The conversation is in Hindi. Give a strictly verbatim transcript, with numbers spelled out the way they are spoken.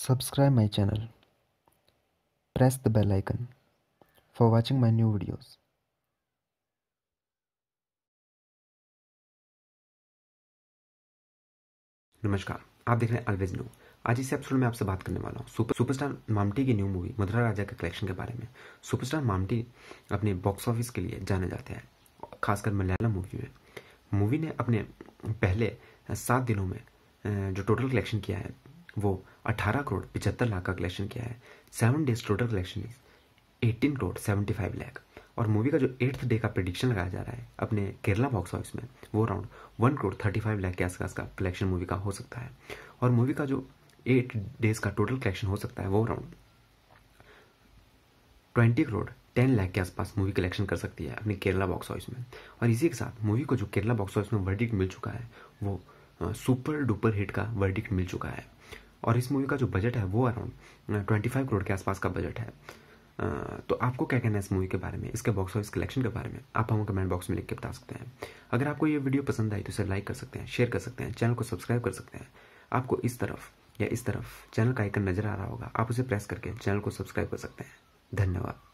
Subscribe my channel. Press the bell icon for watching my new videos. नमस्कार, आप देख रहे हैं ऑलवेज न्यू। आज इस एपिसोड में आपसे बात करने वाला हूँ सुपर सुपरस्टार मामटी की न्यू मूवी मधुरा राजा के कलेक्शन के बारे में। सुपरस्टार मामटी अपने बॉक्स ऑफिस के लिए जाने जाते हैं, खासकर मलयालम मूवी में। मूवी ने अपने पहले सात दिनों में जो टोटल कलेक्शन किया है वो अठारह करोड़ पिछहत्तर लाख का कलेक्शन किया है। Seven days total collection is eighteen crore seventy five lakh. और मूवी का जो एट्थ डे का प्रेडिक्शन लगाया जा रहा है अपने केरला बॉक्स ऑफिस में वो around one crore thirty five lakh के आसपास का कलेक्शन मूवी का हो सकता है। और मूवी का जो एट डेज का टोटल कलेक्शन हो सकता है वो around twenty crore ten lakh के आसपास मूवी कलेक्शन कर सकती है अपनी केरला बॉक्स ऑफिस में। और इसी के साथ मूवी को जो केरला बॉक्स ऑफिस में वर्डिक्ट मिल चुका है वो सुपर डुपर हिट का वर्डिक्ट मिल चुका है। और इस मूवी का जो बजट है वो अराउंड ट्वेंटी फाइव करोड़ के आसपास का बजट है। तो आपको क्या कहना है इस मूवी के बारे में, इसके बॉक्स ऑफिस कलेक्शन के बारे में, आप हमें कमेंट बॉक्स में लिख के बता सकते हैं। अगर आपको ये वीडियो पसंद आई तो इसे लाइक कर सकते हैं, शेयर कर सकते हैं, चैनल को सब्सक्राइब कर सकते हैं। आपको इस तरफ या इस तरफ चैनल का आइकन नजर आ रहा होगा, आप उसे प्रेस करके चैनल को सब्सक्राइब कर सकते हैं। धन्यवाद।